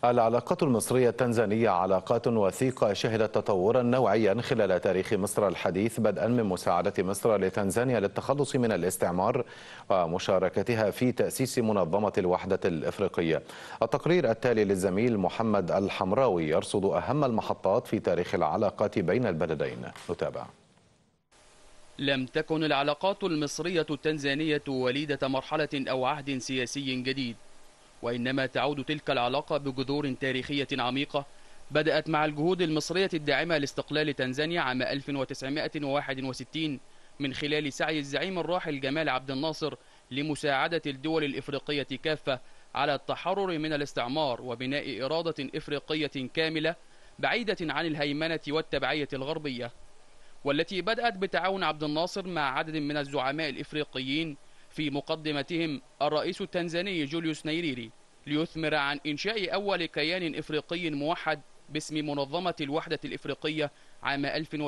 العلاقات المصرية التنزانية علاقات وثيقة شهدت تطورا نوعيا خلال تاريخ مصر الحديث، بدءا من مساعدة مصر لتنزانيا للتخلص من الاستعمار ومشاركتها في تأسيس منظمة الوحدة الإفريقية. التقرير التالي للزميل محمد الحمراوي يرصد أهم المحطات في تاريخ العلاقات بين البلدين. نتابع. لم تكن العلاقات المصرية التنزانية وليدة مرحلة أو عهد سياسي جديد، وإنما تعود تلك العلاقة بجذور تاريخية عميقة بدأت مع الجهود المصرية الداعمة لاستقلال تنزانيا عام 1961 من خلال سعي الزعيم الراحل جمال عبد الناصر لمساعدة الدول الإفريقية كافة على التحرر من الاستعمار وبناء إرادة إفريقية كاملة بعيدة عن الهيمنة والتبعية الغربية، والتي بدأت بتعاون عبد الناصر مع عدد من الزعماء الإفريقيين في مقدمتهم الرئيس التنزاني جوليوس نيريري، ليثمر عن إنشاء أول كيان إفريقي موحد باسم منظمة الوحدة الإفريقية عام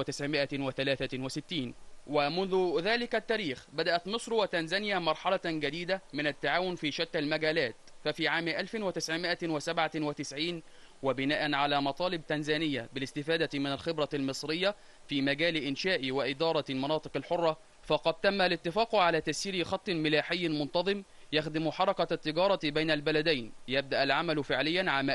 1963. ومنذ ذلك التاريخ بدأت مصر وتنزانيا مرحلة جديدة من التعاون في شتى المجالات. ففي عام 1997 وبناء على مطالب تنزانيا بالاستفادة من الخبرة المصرية في مجال إنشاء وإدارة المناطق الحرة، فقد تم الاتفاق على تسيير خط ملاحي منتظم يخدم حركة التجارة بين البلدين، يبدأ العمل فعليا عام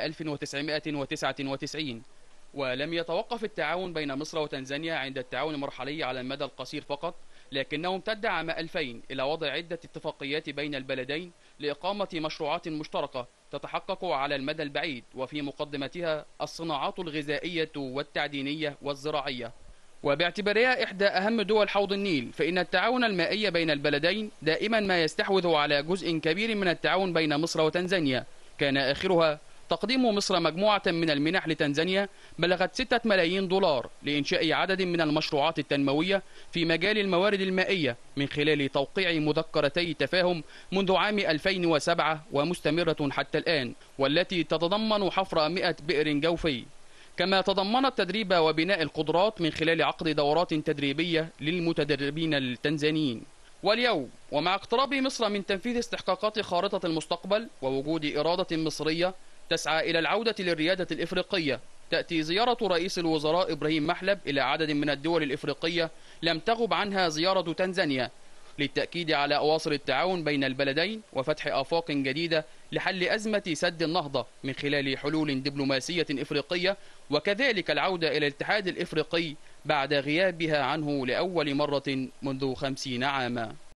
1999. ولم يتوقف التعاون بين مصر وتنزانيا عند التعاون المرحلي على المدى القصير فقط، لكنه امتد عام 2000 إلى وضع عدة اتفاقيات بين البلدين لإقامة مشروعات مشتركة تتحقق على المدى البعيد، وفي مقدمتها الصناعات الغذائية والتعدينية والزراعية. وباعتبارها إحدى أهم دول حوض النيل، فإن التعاون المائي بين البلدين دائما ما يستحوذ على جزء كبير من التعاون بين مصر وتنزانيا، كان آخرها تقديم مصر مجموعة من المنح لتنزانيا بلغت 6 ملايين دولار لإنشاء عدد من المشروعات التنموية في مجال الموارد المائية من خلال توقيع مذكرتي تفاهم منذ عام 2007 ومستمرة حتى الآن، والتي تتضمن حفر 100 بئر جوفي، كما تضمنت تدريب وبناء القدرات من خلال عقد دورات تدريبية للمتدربين التنزانيين. واليوم ومع اقتراب مصر من تنفيذ استحقاقات خارطة المستقبل ووجود إرادة مصرية تسعى إلى العودة للريادة الإفريقية، تأتي زيارة رئيس الوزراء إبراهيم محلب إلى عدد من الدول الإفريقية لم تغب عنها زيارة تنزانيا، للتأكيد على أواصر التعاون بين البلدين وفتح آفاق جديدة لحل أزمة سد النهضة من خلال حلول دبلوماسية إفريقية، وكذلك العودة إلى الاتحاد الإفريقي بعد غيابها عنه لأول مرة منذ 50 عاما.